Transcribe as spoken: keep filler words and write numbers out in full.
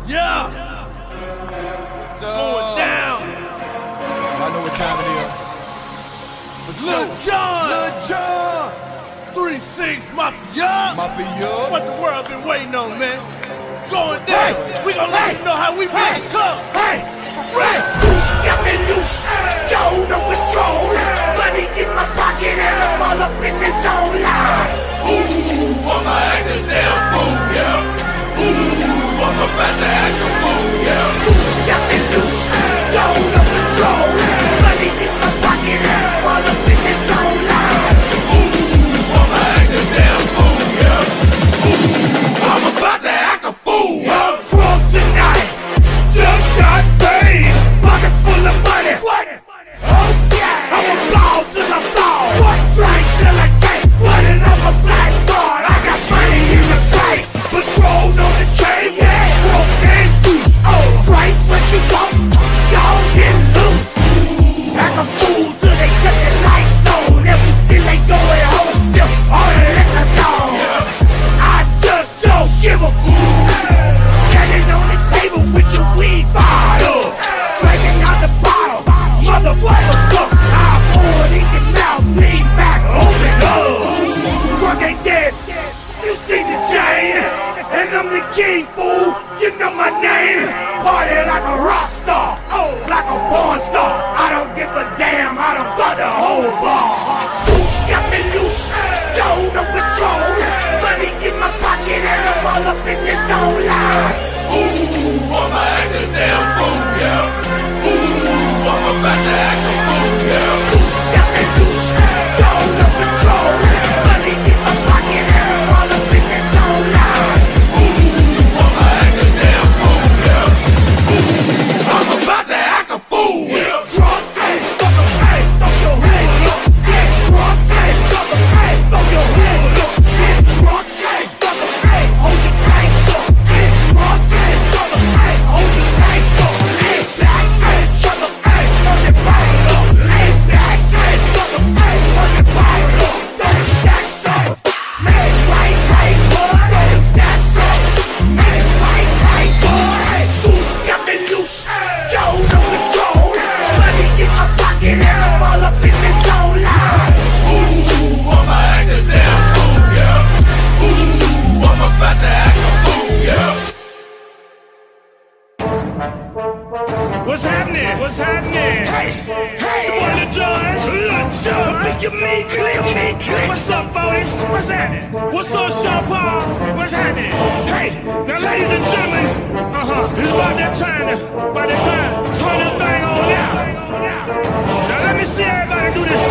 Yeah. So, Going down. I know what time it is. Lil John. Lil John. three six Mafia. Mafia. What the world been waiting on, man. It's going down. Hey. We gonna let you know how we really come. Hey, right. Loose, got me loose. Yo, no control. Money in my pocket and I'm all up in this zone line. Ooh, I'ma act a damn fool, yeah. Ooh, I'm about to act a fool, yeah. Loose, got me loose. Yo, no control. Money in my pocket and I'm all up in this zone line. Ooh, I'ma act a damn fool, yeah. Ooh, I'm about to act a fool, yeah. I'm drunk tonight. Just got paid. Pocket full of money. What? Oh yeah. I'ma blow till I fall. What? Drink till I can't. Put it on my blackboard. I got money in the bank. Patrol on the chain. Yeah. Drunk and loose. Oh, drink what you want. Y'all get loose. Act a fool till they cut the lights on. And we still ain't going home till all the liquor's gone. I just don't give a fool. Standing on the table with the weed bottle. Drinking out the bottle. Motherfucker cook. I pour it in your mouth. Lean back, open up. Drunk ain't dead. You see the chain. And I'm the king, fool. You know my name. Party like a rock star. Oh, like a porn star. I don't give a damn. I done got the whole bar. Loose, got me loose. Go no control. Money in my pocket and I'm all up in this zone line. Ooh, I'ma act a damn fool, yeah. Ooh, I'm about to act a fool, yeah. Loose, got me loose. Go no control. Money in my pocket and I'm all up in this zone line. Ooh, I'ma act a damn fool, yeah. Ooh, I'm about to act a fool, yeah. Drunk ass, fuck a hey, throw your head up. Get drunk ass, fuck a hey, throw your head up. Get drunk ass, fuck a hey, hold your tanks up. Get drunk ass, fuck a hey, hold your tanks up. Lay back ass, fuck a hey, turn your body up. Lay back ass, fuck a hey, turn your body up. Thirty stacks up, man, right, right, boy. Thirty stacks up, man, right, right, boy. Loose, got me loose. Yo, no control. Money in my pocket and I'm all up in this zone line. Ooh, I'ma act a damn fool, yeah. Ooh, I'm about to act a fool, yeah. What's happening? What's happening? Hey, hey, so what, Lil John? Lil John, make your me clear, me clear. What's up, Bodie? What's happening? What's up, Sean Paul? What's happening? Hey, now, ladies and gentlemen, uh huh, it's about that time, to, about that time, turn this thing on out. Now let me see everybody do this.